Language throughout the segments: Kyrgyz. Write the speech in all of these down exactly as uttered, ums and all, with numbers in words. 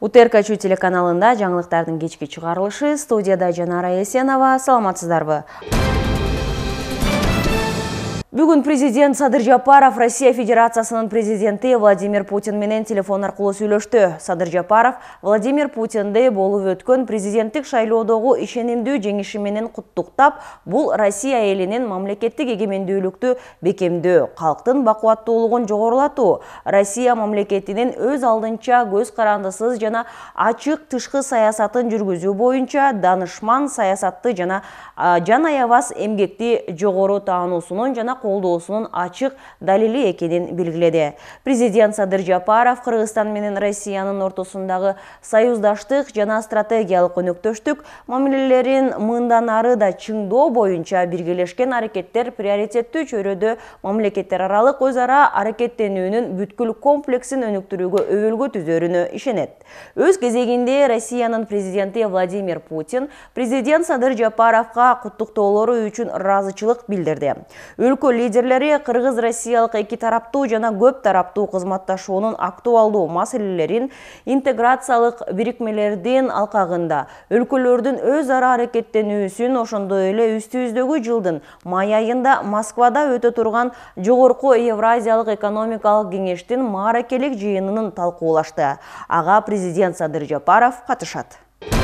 УТРК телеканалында жаңылыктардын кечки чыгарылышы, студияда Жанара Есенова. Саламатсыздарбы? Бүгін президент Садыр Жапаров Россия Федерациясынын президенти Владимир Путин менен телефон аркылуу сүйлөштү. Садыр Жапаров Владимир Путинди болуп өткөн президенттик шайлоодогу ишенимдүү жеңиши менен куттуктап, бул Россия элинин мамлекеттик эгемендүүлүктү бекемдөө, калктын бакубаттуулугун жогорулатуу, Россия мамлекетинин өз алдынча көз карандысыз жана ачык тышкы саясатын жүргүзүү боюнча данышман саясатты жана жан аябас эмгекти жогору таануусунун жана колдоосунун ачык далили экенин белгиледи. Президент Садыр Жапаров Кыргызстан менен Россиянын ортосундагы союздаштык жана стратегиялык өнөктөштүк мамилелерин мындан ары да чыңдоо боюнча биргелешкен аракеттер приоритеттүү чөйрөдө мамлекеттер аралык өз ара аракеттенүүнүн бүткүл комплексин өнүктүрүүгө өбөлгө түзөрүнө ишенет. Өз кезегинде Россиянын президенти Владимир Путин президент Садыр Жапаровго куттуктоолору үчүн ыраазычылык билдирди. Өлкө лидерлери кыргыз-россиялык эки тараптуу жана көп тараптуу кызматташуунун актуалдуу маселелерин интеграциялык бирикмелердин алкагында өлкөлөрдүн өз ара аракеттенүүсүн, ошондой эле үстүбүздөгү жылдын май айында Москвада өтө турган жогорку Евразиялык экономикалык кеңештин мааракелик жыйынын талкуулашты. Ага президент Садыр Жапаров катышат.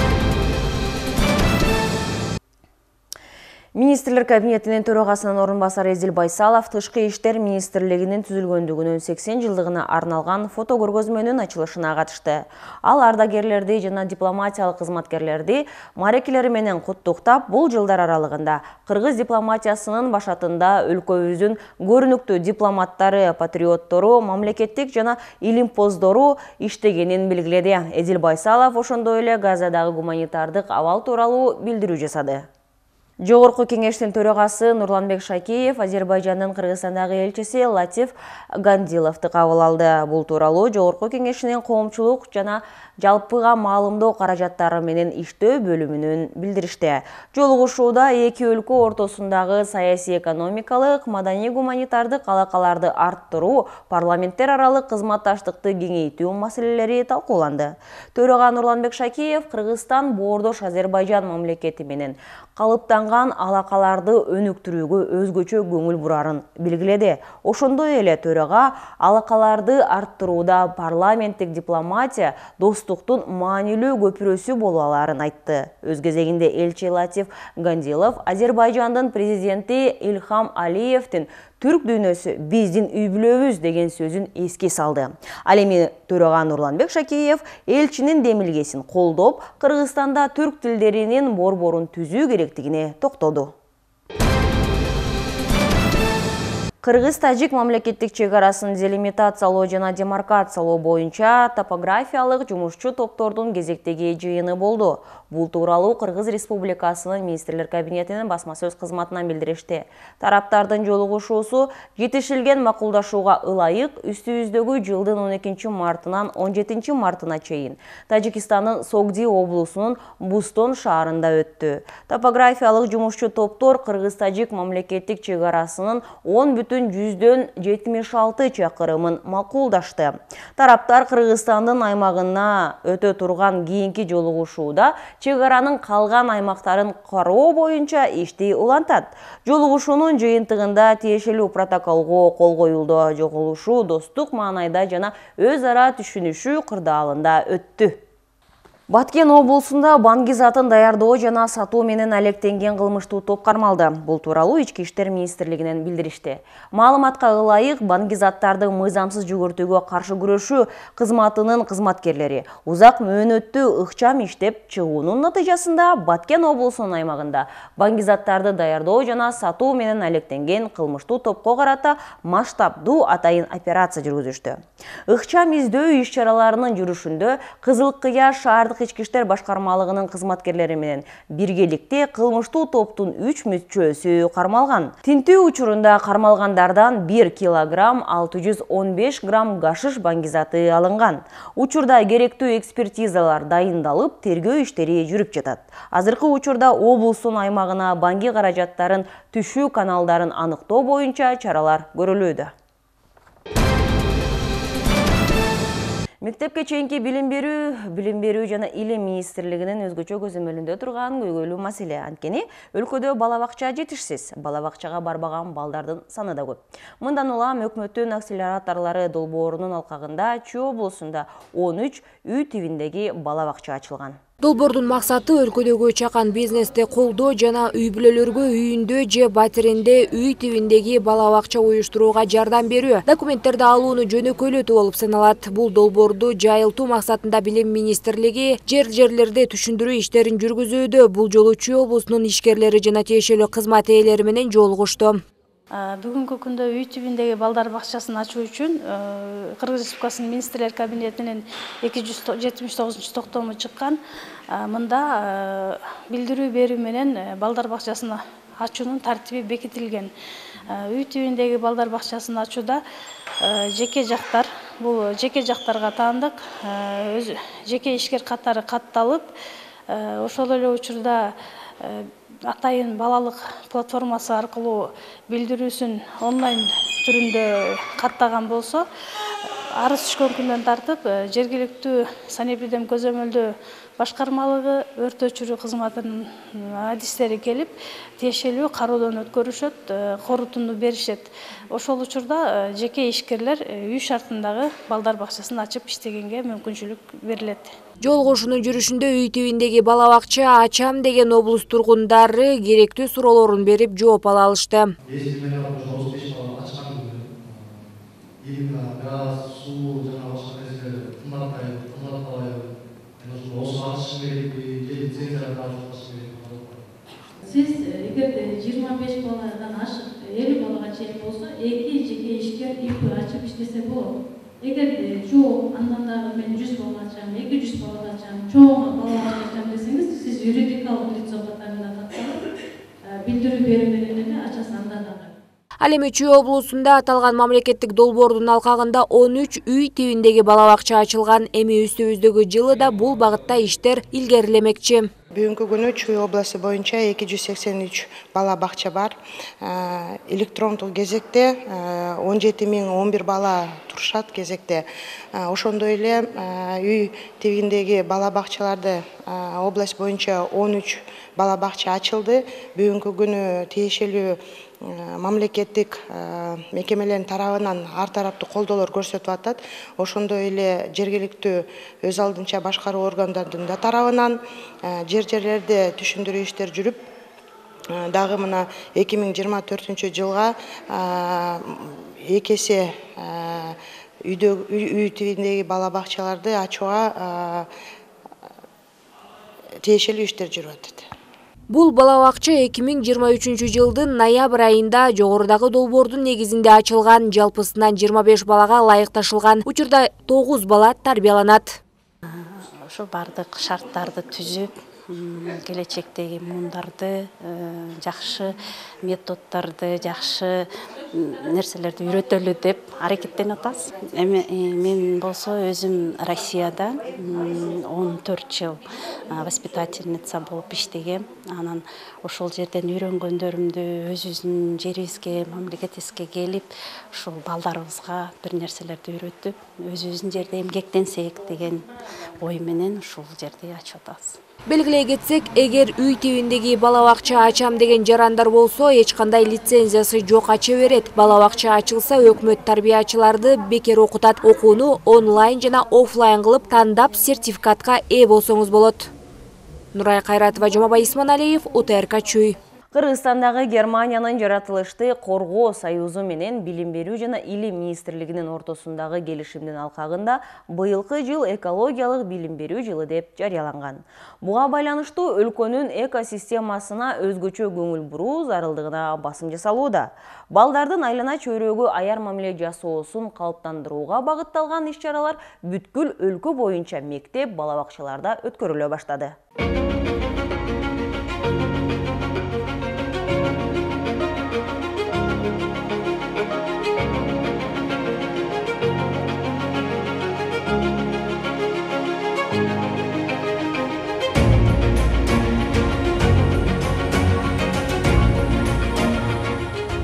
Министрлер кабинетинин төрагасынын орун басары Эдил Байсалов Тышкы иштер министрлигинин түзүлгөндүгүнүн сексен жылдыгына арналган фото көргөзмөнүн ачылышына катышты. Ал ардагерлерди жана дипломатиялык кызматкерлерди мааракелери менен куттуктап, бул жылдар аралыгында кыргыз дипломатиясынын башатында өлкөбүздүн көрүнүктүү дипломаттары, патриоттору, мамлекеттик жана илимпоздору иштегенин белгиледи. Эдил Байсалов ошондой эле Газадагы гуманитардык абал тууралуу билдирүү жасады. Жогорку кеңештин төрагасы Нурланбек Шакеев Азербайжандын Кыргызстандагы элчиси Латиф Гандиловду кабыл алды. Бул тууралуу Жогорку кеңешинин коомчулук жана жалпыга маалымдоо каражаттары менен иштөө бөлүмүнүн билдиришти. Жолугушууда эки өлкө ортосундагы саясий, экономикалык, маданий, гуманитардык алакаларды арттыруу, парламенттер аралык кызматташтыкты кеңейтүү маселелери талкууланды. Төрага Нурланбек Шакеев Кыргызстан боордош Азербайжан мамлекети менен калыптанган алакаларды өнүктүрүүгө өзгөчө көңүл бурарын белгиледи. Ошондой эле төрага алакаларды арттырууда парламенттик дипломатия достуктун маанилүү көпүрөсү боло аларын айтты. Өз кезегинде элчи Латиф Гандилов Азербайжандын президенти Илхам Алиевдин «Түрк дүйнөсү биздин үй бүлөбүз» деген сөзүн эске салды. Ал эми төрага Нурланбек Шакеев элчинин демилгесин колдоп, Кыргызстанда түрк тилдеринин борборун түзүү керектигине токтолду. Кыргыз-тажик мамлекеттик чек арасын делимитациялоо жана демаркациялоо боюнча топографиялык жумушчу топтордун кезектеги жыйыны болду. Бул тууралуу Кыргыз Республикасынын министрлер кабинетинин басма сөз кызматынан билдиришти. Тараптардын жолугушуусу жетишилген макулдашууга ылайык үстүбүздөгү жылдын он экинчи мартынан он жетинчи мартына чейин Тажикстандын Согди облусунун Бустон шаарында өттү. Топографиялык жумушчу топтор Кыргыз-тажик мамлекеттик чек арасынын он бүтүн жүздөн жетимиш алты чакырымын макулдашты. Тараптар Кыргызстандын аймагына өтө турган кийинки жолугушууда чек аранын калган аймактарын кароо боюнча ишти улантат. Жолугушуунун жыйынтыгында тиешелүү протоколго кол коюлду. Жолугушуу достук маанайда жана өз ара түшүнүшүү кырдаалында өттү. Баткен облусунда баңгизатын даярдоо жана сатуу менен алектенген кылмыштуу топ кармалды. Бул тууралуу Ички иштер министрлигинен билдиришти. Маалыматка ылайык, баңгизаттарды мыйзамсыз жүгүртүүгө каршы күрөшүү кызматынын кызматкерлери узак мөөнөттүү ыкчам иштеп чыгуунун натыйжасында Баткен облусунун аймагында баңгизаттарды даярдоо жана сатуу менен алектенген кылмыштуу топко карата масштабдуу атайын операция жүргүзүштү. Ыкчам издөө иш-чараларынын жүрүшүндө Кызыл Кыя шаардык Ички иштер башкармалыгынын кызматкерлери менен биргеликте кылмыштуу топтун үч мүчөсү кармалган. Тинтүү учурунда кармалгандардан бир килограмм алты жүз он беш грамм гашиш баңгизаты алынган. Учурда керектүү экспертизалар дайындалып, тергөө иштери жүрүп жатат. Азыркы учурда облустун аймагына баңги каражаттарын түшүү каналдарын аныктоо боюнча чаралар көрүлүүдө. Мектепке чейинки билим берүү, билим берүү жана илим министрлигинин өзгөчө көзөмөлүндө турган көйгөйлүү маселе. Анткени өлкөдө бала бакча жетишсиз, бала бакчага барбаган балдардын саны да көп. Мындан улам өкмөттүн акселераторлору долбоорунун алкагында Чүй облусунда он үч үй тибиндеги бала бакча ачылган. Долбоордун максаты өлкөдөгү чакан бизнести колдоо жана үй бүлөлөргө үйүндө же батиринде үй тибиндеги бала бакча уюштурууга жардам берүү. Документтерди алууну жөнөкөйлөтүү болуп саналат. Бул долбоорду жайылтуу максатында билим министрлиги жер жерлерде түшүндүрүү иштерин жүргүзүүдө. Бул жолу Чүй облусунун ишкерлери жана тиешелүү кызмат ээлери менен жолугушту. Бүгүнкү күндө үй тибиндеги балдар бакчасын ачуу үчүн Кыргыз Республикасынын министрлер кабинетинин эки жүз жетимиш тогузунчу токтому чыккан. Мында билдирүү берүү менен балдар бакчасын ачуунун тартиби бекитилген. Үй тибиндеги балдар бакчасын ачууда жеке жактар, бул жеке жактарга таандык, жеке ишкер катары катталып, ошол эле учурда атайын балалык платформасы аркылуу билдирүүсүн онлайн түрүндө каттаган болсо, арыз түшкөн күндөн тартып жергиликтүү санэпидем көзөмөлдөө башкармалыгы, өрт өчүрүү кызматынын адистери келип, тиешелүү кароодон өткөрүшөт, корутунду беришет. Ошол учурда жеке ишкерлер үй шартындагы балдар бакчасын ачып иштегенге мүмкүнчүлүк берилет. Жолугушуунун жүрүшүндө үй тибиндеги бала бакча ачам деген облус тургундары керектүү суроолорун берип жооп ала алышты. Siz эгерде жыйырма беш баладан ашык элүү балага чейин болсо, эки жеке ишкер үй ачып иштесе болот. Эгерде жок, андан дагы мен жүз бала ачам, эки жүз бала ачам, чоң бала ачам десеңиз, сиз юридикалык лицо катарында катталып, билдирүү берүү менен эле ачасыз анда дагы. Ал эми Чүй облусунда аталган мамлекеттик долбоордун алкагында он үч үй тибиндеги бала бакча ачылган. Эми үстүбүздөгү жылы да бул багытта иштер илгерилемекчи. Бүгүнкү күнү Чүй областы боюнча эки жүз сексен үч бала бакча бар. Электрондук кезекте он жети миң он бир бала турушат кезекте. Ошондой эле үй тибиндеги бала бакчаларды область боюнча он үч бала бакча ачылды. Бүгүнкү күнү тиешелүү мамлекеттик мекемелердин тарабынан ар тараптуу колдоолор көрсөтүп атат. Ошондой эле жергиликтүү өз алдынча башкаруу органдарынын да тарабынан жер жерлерде түшүндүрүү иштер жүрүп, дагы мына эки миң жыйырма төртүнчү жылга эки эсе үй тибиндеги бала бакчаларды ачууга тиешелүү иштер жүрүп атат. Бул бала бакча эки миң жыйырма үчүнчү жылдын ноябрь айында жогорудагы долбоордун негизинде ачылган. Жалпысынан жыйырма беш балага ылайыкташылган. Учурда тогуз бала тарбияланат. Ошо бардык шарттарды түзүп, келечектеги мундарды, жакшы методдорду, жакшы нерселерди үйрөтөлү деп аракеттенип атабыз. Эми мен болсо өзүм Россияда он төрт жыл воспитательница болуп иштегем. Анан ошол жерден үйрөнгөндөрүмдү өзүбүздүн жерибизге, мамлекетибизге келип, ушул балдарыбызга бир нерселерди үйрөтүп, өзүбүздүн жерде эмгектенсек деген ой менен ушул жерди ачып атабыз. Белгилей кетсек, эгер үй тибиндеги бала бакча ачам деген жарандар болсо, эч кандай лицензиясы жок ача берет. Бала бакча ачылса, өкмөт тарбиячыларды бекер окутат. Окууну онлайн жана офлайн кылып, тандап сертификатка ээ болсоңуз болот. Нурай Кайратова, Жомабай Исманалиев, О Т Р К Чүй. Кыргызстандагы Германиянын жаратылышты коргоо союзу менен билим берүү жана илим министрлигинин ортосундагы келишимдин алкагында быйылкы жыл экологиялык билим берүү жылы деп жарыяланган. Буга байланыштуу өлкөнүн экосистемасына өзгөчө көңүл буруу зарылдыгына басым жасалууда. Балдардын айлана чөйрөгө аяр мамиле жасоосун калыптандырууга багытталган иш-чаралар бүткүл өлкө боюнча мектеп, бала бакчаларда өткөрүлө баштады.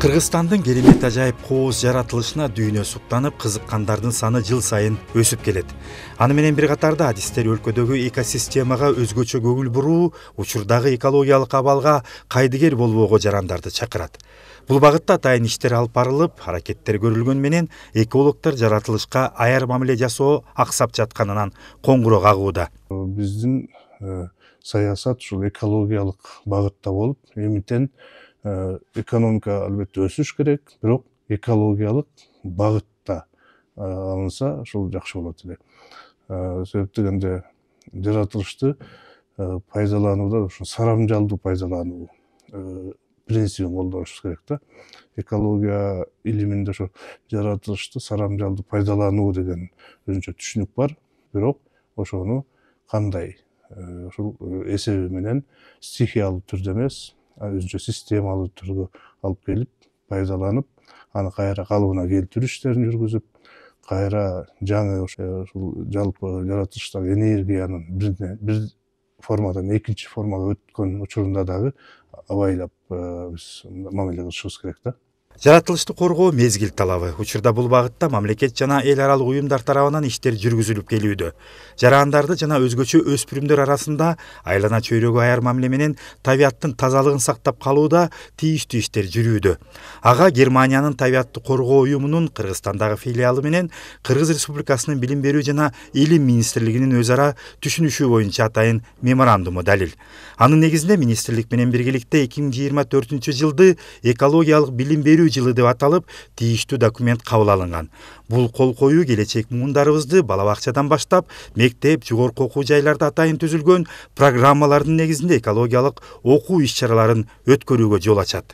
Кыргызстандын керемет ажайып кооз жаратылышына дүйнө суктанып, кызыккандардын саны жыл сайын өсүп келет. Аны менен бир катарда адистер өлкөдөгү экосистемага өзгөчө көңүл буруу, учурдагы экологиялык абалга кайдыгер болбоого жарандарды чакырат. Бул багытта атайын иштер алып барылып, аракеттер көрүлгөн менен экологдор жаратылышка аяр мамиле жасоо аксап жатканынан коңгуроо кагууда. Биздин саясат ушул экологиялык багытта болуп, эмитен экономика албетте өсүш керек, бирок экологиялык багытта алынса, ушул жакшы болот эле. Себеп дегенде жаратылышты пайдаланууда ушу сарамжалдуу пайдалануу принцибин колдонушубуз керек да. Экология илиминде ошо жаратылышты сарамжалдуу пайдалануу деген өзүнчө түшүнүк бар, бирок ошону кандай ушул эсеби менен стихиялуу түрдө эмес, өзүнчө системалуу түргө алып келип, пайдаланып, аны кайра калыбына келтирүү иштерин жүргүзүп, кайра жаңы ушул жалпы жаратылыштагы энергиянын бир формадан экинчи формага өткөн учурунда дагы абайлап биз мамиле кылышыбыз керек да. Жаратылышты коргоо мезгил талабы. Учурда бул багытта мамлекет жана эл аралык уюмдар тарабынан иштер жүргүзүлүп келүүдө. Жарандарды жана өзгөчө өспүрүмдөр арасында айлана чөйрөгө аяр мамиле менен табияттын тазалыгын сактап калууда тийиштүү иштер жүрүүдө. Ага Германиянын табиятты коргоо уюмунун Кыргызстандагы филиалы менен Кыргыз Республикасынын билим берүү жана илим министрлигинин өз ара түшүнүшүү боюнча атайын меморандуму далил. Анын негизинде министрлик менен биргеликте эки миң жыйырма төртүнчү жылды экологиялык билим берүү жылы деп аталып, тийиштүү документ кабыл алынган. Бул кол коюу келечек муундарыбызды бала бакчадан баштап, мектеп, жогорку окуу жайларда атайын түзүлгөн программалардын негизинде экологиялык окуу иш-чараларын өткөрүүгө жол ачат.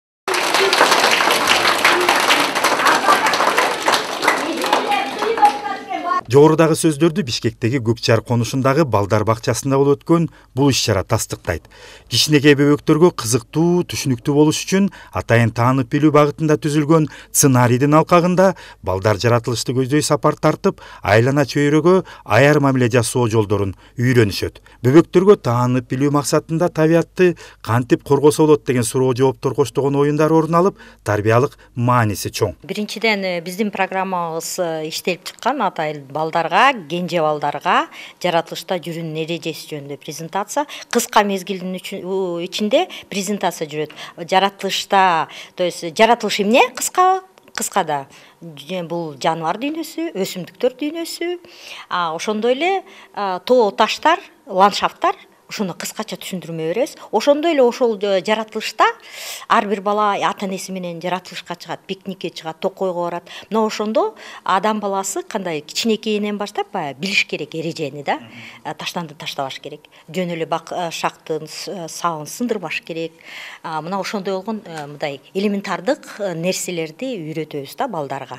Жогорудагы сөздөрдү Бишкектеги Көкчар конушундагы балдар бакчасында болуп өткөн бул иш-чара тастыктайт. Кичинекей бөбөктөргө кызыктуу, түшүнүктүү болуш үчүн атайын таанып билүү багытында түзүлгөн сценарийдин алкагында балдар жаратылышты көздөй сапар тартып, айлана чөйрөгө аяр мамиле жасоо жолдорун үйрөнүшөт. Бөбөктөргө таанып билүү максатында табиятты кантип коргосо болот деген суроо жооптор коштогон оюндар орун алып, тарбиялык мааниси чоң. Биринчиден биздин программабыз иштелип чыккан атайын балдарга, кенже балдарга жаратылышта жүрүүнүн эрежеси жөнүндө презентация. Кыска мезгилдин ичинде презентация жүрөт. Жаратылышта, то есть жаратылыш эмне? Кыска кыскада бул жаныбар дүйнөсү, өсүмдүктөр дүйнөсү, ошондой эле тоо таштар, ландшафттар. Ошону кыскача түшүндүрмө беребиз. Ошондой эле ошол жаратылышта ар бир бала ата-энеси менен жаратылышка чыгат, пикникке чыгат, токойго барат. Мына ошондо адам баласы кандай кичинекейинен баштап билиш керек эрежени да. Таштанды таштабаш керек. Жөн эле бак шактын сабын сындырбаш керек. Мына ошондой болгон мындай элементардык нерселерди үйрөтөбүз да балдарга.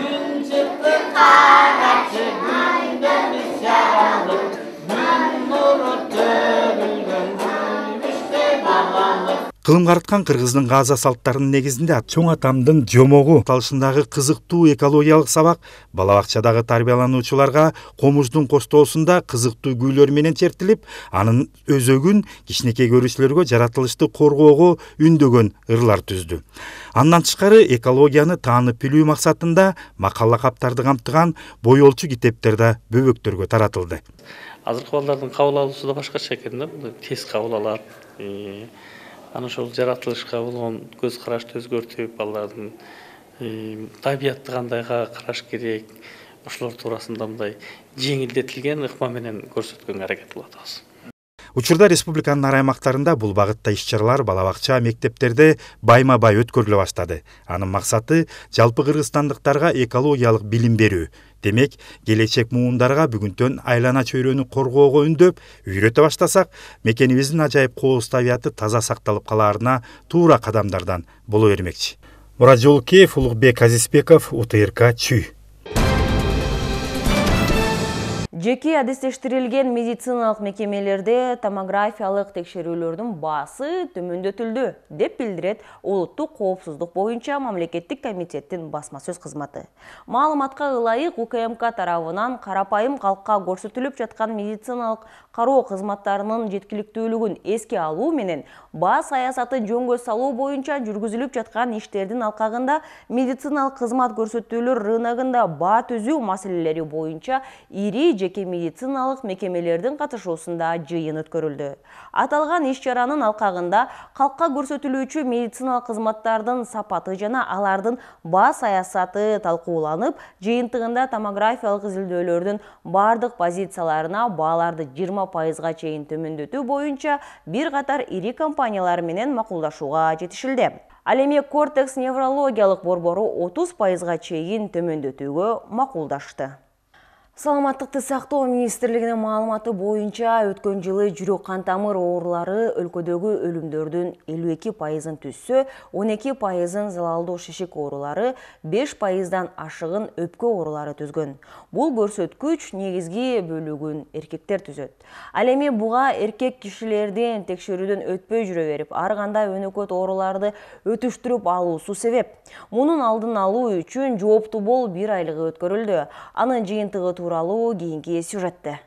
Кылым карыткан кыргыздын каза салттарынын негизинде чоң атамдын жомогу талышындагы кызыктуу экологиялык сабак бала бакчадагы тарбиялануучуларга комуздун костоосунда кызыктуу күүлөр менен чертилип, анын өзөгүн кичинекей көрүүчүлөргө жаратылышты коргоого үндөгөн ырлар түздү. Андан тышкары экологияны таанып билүү максатында макала каптарды камтыган боёлчу китептер да бөбөктөргө таратылды. Азыркы балдардын кабыл алуусу да башкача экен да, тез кабыл алат. Аны ошол жаратылышка болгон көз карашты өзгөртүп, балдардын табиятты кандайга караш керек, ошолор туурасында мындай жеңилдетилген ыкма менен көрсөткөнгө аракет кылып атабыз. Учурда республиканын ар аймактарында бул багытта иш-чаралар бала бакча, мектептерде байма-бай өткөрүлө баштады. Анын максаты жалпы кыргызстандыктарга экологиялык билим берүү. Демек, келечек муундарга бүгүнтөн айлана чөйрөнү коргоого үндөп, үйрөтө баштасак, мекенибиздин ажайып кооз табияты таза сакталып калаарына туура кадамдардан боло бермекчи. Мурат Жолукеев, Улукбек Азизбеков, У Т Р К Чүй. Жеке адестештирилген медициналык мекемелерде томографиялык текшерүүлөрдүн баасы төмөндөтүлдү, деп билдирет Улуттук коопсуздук боюнча мамлекеттик комитеттин басма сөз кызматы. Маалыматка ылайык У К М К тарабынан карапайым калкка көрсөтүлүп жаткан медициналык кароо кызматтарынын жеткиликтүүлүгүн эске алуу менен баа саясаты жөнгө салуу боюнча жүргүзүлүп жаткан иштердин алкагында медициналык кызмат көрсөтүүлөр рыногунда баа түзүү маселелери боюнча ири жеке медициналык мекемелердин катышуусунда жыйын өткөрүлдү. Аталган иш-чаранын алкагында калкка көрсөтүлүүчү медициналык кызматтардын сапаты жана алардын баа саясаты талкууланып, жыйынтыгында томографиялык изилдөөлөрдүн бардык позицияларына бааларды жыйырма пайызга чейин төмөндөтүү боюнча бир катар ири компаниялар менен макулдашууга жетишилди. Ал эми кортекс неврологиялык борбору отуз пайызга чейин төмөндөтүүгө макулдашты. Саламаттыкты сактоо министрлигинин маалыматы боюнча өткөн жылы жүрөк кан тамыр оорулары өлкөдөгү өлүмдөрдүн элүү эки пайызын түзсө, он эки пайызын залалдуу шишик оорулары, беш пайыздан ашыгын өпкө оорулары түзгөн. Бул көрсөткүч негизги бөлүгүн эркектер түзөт. Ал эми буга эркек кишилердин текшерүүдөн өтпөй жүрө берип, ар кандай өнөкөт ооруларды өтүштүрүп алуусу себеп. Мунун алдын алуу үчүн жооптуу бол бир айлыгы өткөрүлдү. Анын жыйынтыгы тууралуу кийинки сюжетте.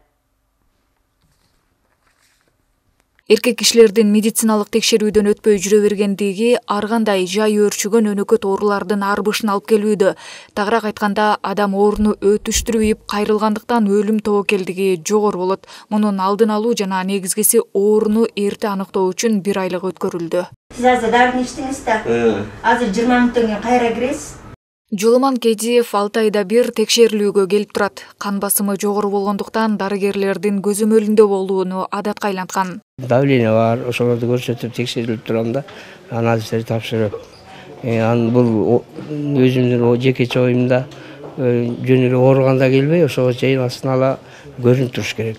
Эркек кишилердин медициналык текшерүүдөн өтпөй жүрө бергендиги ар кандай жай өөрчүгөн өнөкөт оорулардын арбышын алып келүүдө. Тагыраак айтканда, адам ооруну өтүштүрүп кайрылгандыктан өлүм тобокелдиги жогору болот. Мунун алдын алуу жана негизгиси ооруну эрте аныктоо үчүн бир айлык өткөрүлдү. Сиз азыр дарыны иштиңиз да. Азыр жыйырма мүнөттөн кийин кайра киресиз. Жоломан Кедиев алты айда бир текшерилүүгө келип турат. Кан басымы жогору болгондуктан дарыгерлердин көзөмөлүндө болууну адатка айланткан. Давление бар, ошолорду көрсөтүп текшерилип турам да, анализдерди тапшырып. Анын бул өзүмдүн жекече оюмда жөн эле ооруганда келбей, ошого чейин астын ала көрүнүп туруш керек.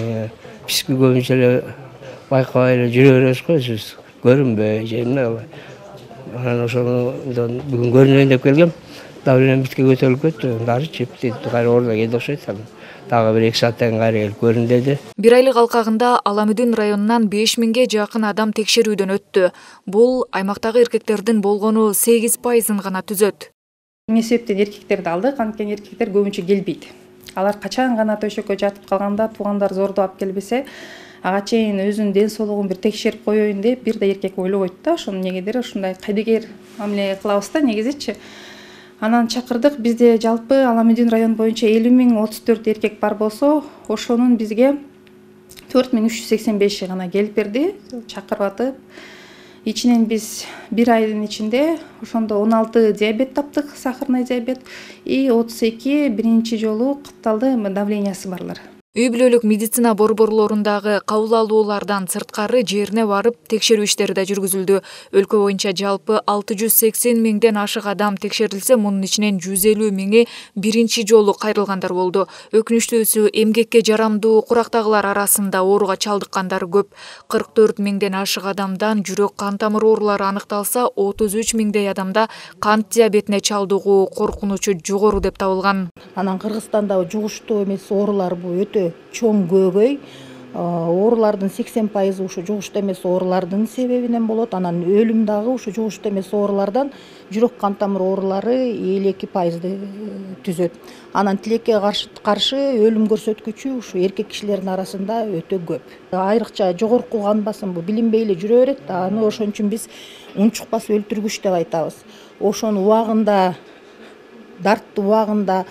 Биз көбүнчө эле байкабай эле жүрө беребиз го, өзүбүз көрүнбөй жемне алай. Анан ошондон бүгүн көрүнөйүн деп келгем. Давлением битке көтөрүлүп кетти, дары чеп деди, кайра ордуна келди окшойт. Дагы бир эки сааттан кийин кайра келип көрүн деди. Бир айлык алкагында Аламүдүн районунан беш миңге жакын адам текшерүүдөн өттү. Бул аймактагы эркектердин болгону сегиз пайызын гана түзөт. Эмне себептен эркектерди алдык? Анткени эркектер көбүнчө келбейт. Алар качан гана төшөккө жатып калганда, туугандар зордоп алып келбесе, ага чейин өзүнүн ден соолугун бир текшерип коеюн деп бир да эркек ойлобойт да. Ошонун негедери ушундай кайдыгер мамиле кылабыз да негизичи. Анан чакырдык. Бизде жалпы Аламүдүн район боюнча элүү миң отуз төрт эркек бар болсо, ошонун бизге төрт миң үч жүз сексен беши гана келип берди, чакырып атып. Ичинен биз бир айдын ичинде ошондо он алты диабет таптык, сахарный диабет, и отуз эки биринчи жолу катталды давлениясы барлар. Үй бүлөлүк медицина борборлорундагы кабыл алуулардан сырткары жерине барып текшерүү иштери да жүргүзүлдү. Өлкө боюнча жалпы алты жүз сексен миңден ашык адам текшерилсе, мунун ичинен жүз элүү миңи биринчи жолу кайрылгандар болду. Өкүнүчтүүсү, эмгекке жарамдуу курактагылар арасында ооруга чалдыккандар көп. кырк төрт миңден ашык адамдан жүрөк кан тамыр оорулары аныкталса, отуз үч миңдей адамда кант диабетине чалдыгуу коркунучу жогору деп табылган. Анан Кыргызстанда жугуштуу эмес оорулар бул өтө чоң көбөй. Оорулардын сексен пайызы ушу жугуштуу эмес оорулардын себебинен болот. Анан өлүм дагы ушу жугуштуу эмес оорулардан жүрөк кан тамыр оорулары элүү эки пайызды түзөт. Анан тилекке каршы өлүм көрсөткүчү ушу эркек кишилердин арасында өтө көп. Айрыкча жогорку кан басым бул билинбей эле жүрө берет. Аны ошон үчүн биз унчукпас өлтүргүч деп айтабыз. Ошону убагында, дартты убагында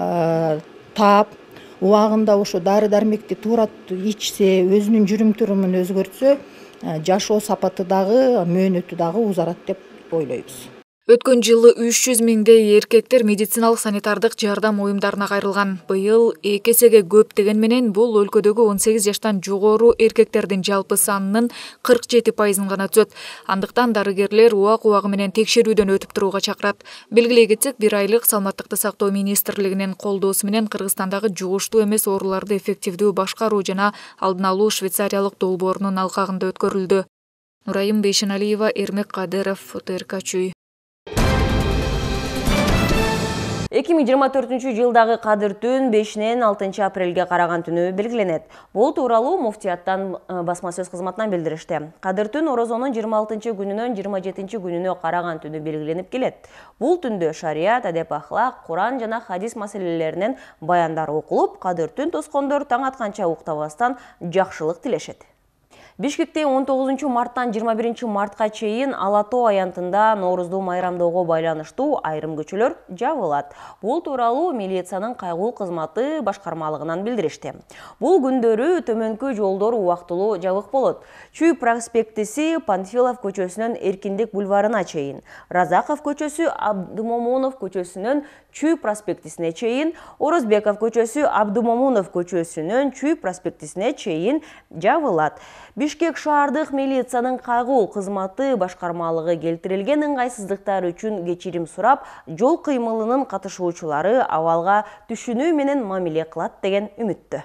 таап, убагында ошо дары дармекти туура ичсе, өзүнүн жүрүм турумун өзгөртсө, жашоо сапаты дагы, мөөнөтү дагы узарат деп ойлойбуз. Өткөн жылы үч жүз миңдей эркектер медициналык санитардык жардам уюмдарына кайрылган. Быйыл эки эсеге көп деген менен бул өлкөдөгү он сегиз жаштан жогору эркектердин жалпы санынын кырк жети пайызын гана түзөт. Андыктан дарыгерлер убак убагы менен текшерүүдөн өтүп турууга чакырат. Белгилей кетсек, бир айлык Саламаттыкты сактоо министрлигинин колдоосу менен Кыргызстандагы жугуштуу эмес ооруларды эффективдүү башкаруу жана алдын алуу Швейцариялык долбоорунун алкагында өткөрүлдү. Нурайым Бейшеналиева, Эрмек Кадыров, Ф Т Р К Чүй. эки миң жыйырма төртүнчү жылдагы кадыр түн бешинен алтынчы апрелге караган түнү белгиленет. Бул тууралуу муфтияттан басма сөз кызматынан билдиришти. Кадыр түн орозонун жыйырма алтынчы күнүнөн жыйырма жетинчи күнүнө караган түнү белгиленип келет. Бул түндө шарият, адеп ахлак, Куран жана хадис маселелеринен баяндар окулуп, кадыр түн тоскондор таң атканча уктабастан жакшылык тилешет. Бишкекте он тогузунчу марттан жыйырма биринчи мартка чейин Ала Тоо аянтында Ноорузду майрамдоого байланыштуу айрым көчөлөр жабылат. Бул тууралуу милициянын кайгуу кызматы башкармалыгынан билдиришти. Бул күндөрү төмөнкү жолдор убактылуу жабык болот. Чүй проспектиси Панфилов көчөсүнөн Эркиндик бульварына чейин, Разаков көчөсү Абдымомунов көчөсүнөн Чүй проспектисине чейин, Орозбеков көчөсү Абдымомунов көчөсүнөн Чүй проспектисине чейин жабылат. Бишкек шаардык милициянын кайгуу кызматы башкармалыгы келтирилген ыңгайсыздыктар үчүн кечирим сурап, жол кыймылынын катышуучулары абалга түшүнүү менен мамиле кылат деген үмүттө.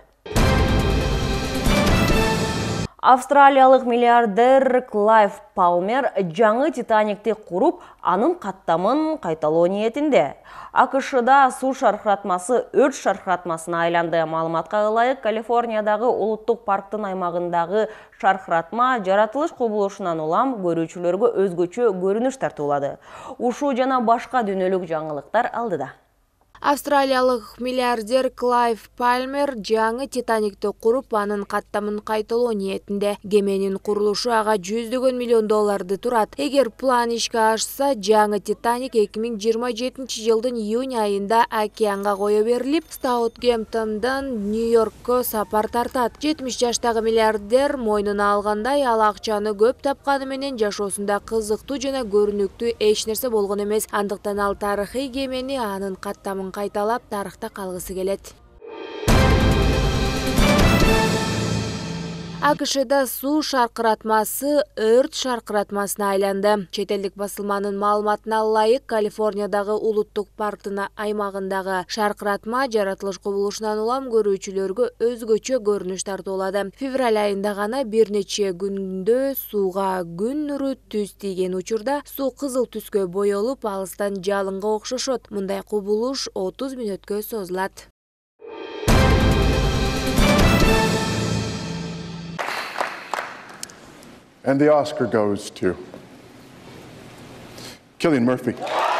Австралиялык миллиардер Клайв Палмер жаңы Титаникти куруп, анын каттамын кайталоо ниетинде. АКШда суу шаркыратмасы өрт шаркыратмасына айланды. Маалыматка ылайык, Калифорниядагы улуттук парктын аймагындагы шаркыратма жаратылыш кубулушунан улам көрүүчүлөргө өзгөчө көрүнүш тартуулады. Ушул жана башка дүйнөлүк жаңылыктар алдыда. Австралиялык миллиардер Клайв Палмер жаңы Титаникти куруп, анын каттамын кайталоо ниетинде. Кеменин курулушу ага жүздөгөн миллион долларды турат. Эгер план ишке ашса, жаңы Титаник эки миң жыйырма жетинчи жылдын июнь айында океанга кое берилип, Саутгемптондон Нью-Йоркко сапар тартат. жетимиш жаштагы миллиардер мойнуна алгандай, ал акчаны көп тапканы менен жашоосунда кызыктуу жана көрүнүктүү эч нерсе болгон эмес. Андыктан ал тарыхый кемени анын каттамын кайталап тарыхта калгысы келет. АКШда суу шаркыратмасы өрт шаркыратмасына айланды. Чет элдик басылманын маалыматына ылайык, Калифорниядагы улуттук парктын аймагындагы шаркыратма жаратылыш кубулушунан улам көрүүчүлөргө өзгөчө көрүнүш тартуулады. Февраль айында гана бир нече күндө сууга күн нуру түз тийген учурда суу кызыл түскө боелуп, алыстан жалынга окшошот. Мындай кубулуш отуз мүнөткө созулат. And the Oscar goes to Cillian Murphy.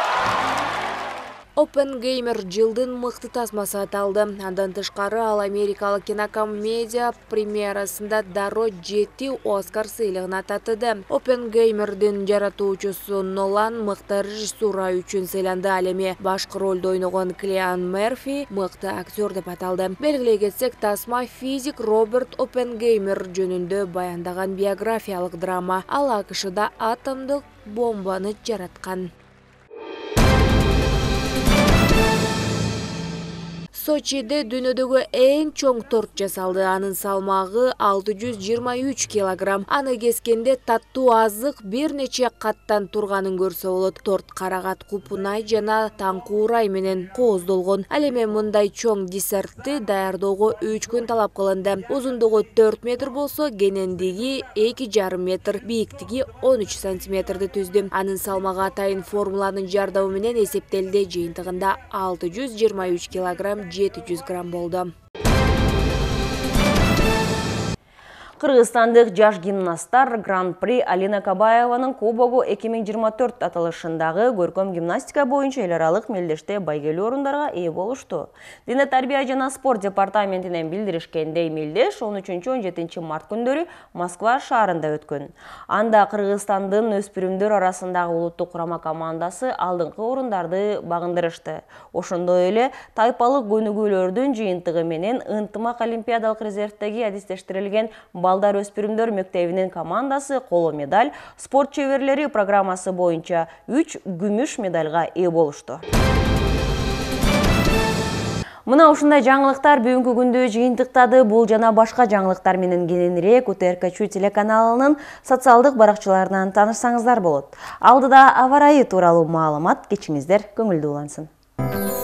Оппенгеймер жылдын мыкты тасмасы аталды. Андан тышкары ал америкалык кинокомедия премьерасында дароо жети Оскар сыйлыгына татыды. Оппенгеймердин жаратуучусу Нолан мыкты режиссура үчүн сыйланды. Ал эми башкы ролду ойногон Киллиан Мерфи мыкты актер деп аталды. Белгилей кетсек, тасма физик Роберт Оппенгеймер жөнүндө баяндаган биографиялык драма. Ал АКШда атомдук бомбаны жараткан. Сочиде дүйнөдөгү эң чоң торт жасалды. Анын салмагы алты жүз жыйырма үч килограмм. Аны кескенде таттуу азык бир нече каттан турганын көрсө болот. Торт карагат, купунай жана таңкуурай менен кооздолгон. Ал эми мындай чоң десертти даярдоого үч күн талап кылынды. Узундугу төрт метр болсо, кенендиги эки жарым метр, бийиктиги он үч сантиметрди түздү. Анын салмагы атайын формуланын жардамы менен эсептелди. Жыйынтыгында алты жүз жыйырма үч килограмм жети жүз грамм болду. Кыргызстандык жаш гимнасттар Гран-при Алина Кабаеванын кубогу эки миң жыйырма төрт аталышындагы көркөм гимнастика боюнча эл аралык мелдеште байгелүү орундарга ээ болушту. Дене тарбия жана спорт департаментинен билдиришкендей, мелдеш он үчүнчү он жетинчи март күндөрү Москва шаарында өткөн. Анда Кыргызстандын өспүрүмдөр арасындагы улуттук курама командасы алдыңкы орундарды багындырышты. Ошондой эле тайпалык көнүгүүлөрдүн жыйынтыгы менен ынтымак олимпиадалык резервдеги адистештирилген балдар өспүрүмдөр мектебинин командасы коло медаль, спорт чеберлери программасы боюнча үч күмүш медальга ээ болушту. Мына ушундай жаңылыктар бүгүнкү күндү жыйынтыктады. Бул жана башка жаңылыктар менен кененирээк УТРК телеканалынын социалдык баракчаларынан таанышсаңыздар болот. Алдыда аба ырайы тууралуу маалымат, кечиңиздер көңүлдүү улансын.